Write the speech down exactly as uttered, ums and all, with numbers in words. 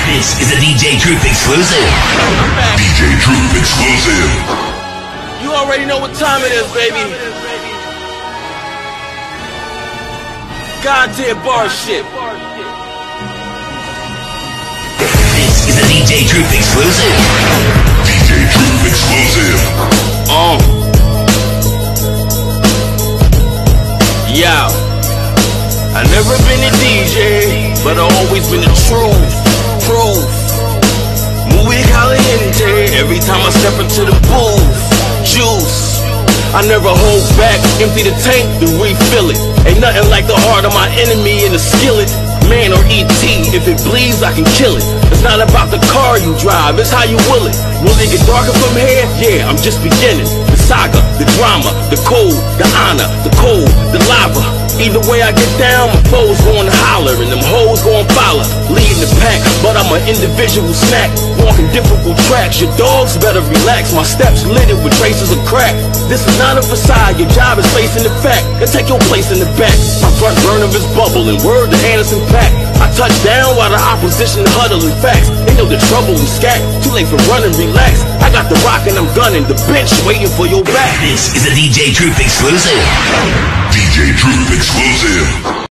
This is a D J Truth exclusive. D J Truth exclusive. You already know what time it is, baby. God-tier bar shit. This is a D J Truth exclusive. D J Truth exclusive. Oh. Yeah. I never been a D J, but I always been the truth. Proof. Muy caliente. Every time I step into the booth. Juice. I never hold back. Empty the tank, then refill it. Ain't nothing like the heart of my enemy in the skillet. Man or E T, if it bleeds, I can kill it. It's not about the car you drive, it's how you will it. Will it get darker from here? Yeah, I'm just beginning. The saga, the drama, the cold, the honor, the cold, the lava. Either way I get down, my foes gon' holler and them hoes gon' follow. Leading the pack, but I'm an individual snack. Walking difficult tracks, your dogs better relax. My steps littered with traces of crack. This is not a facade, your job is facing the fact. And take your place in the back. My front burner is bubbling, word to Anderson Paak. I touch down while the opposition huddling facts. They know the trouble we scat, too late for running, relax. I got the rock and I'm gunning, the bench waiting for your back. This is a D J Truth exclusive. D J Truth exclusive.